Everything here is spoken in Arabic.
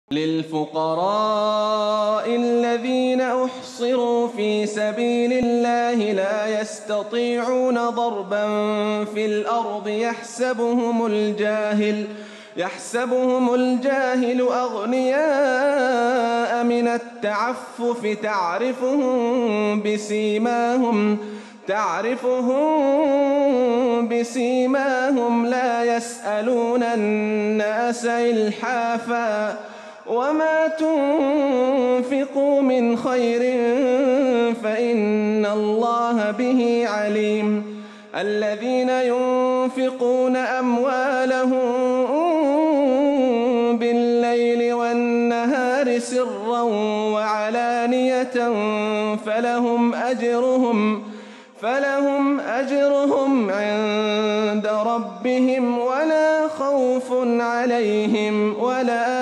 للفقراء الذين أحصروا في سبيل الله لا يستطيعون ضربا في الأرض يحسبهم الجاهل أغنياء من التعفف تعرفهم بسيماهم لا يسألون الناس إلحافا وما تنفقوا من خير فإن الله به عليم. الذين ينفقون أموالهم بالليل والنهار سرا وعلانية فلهم أجرهم عند ربهم ولا خوف عليهم ولا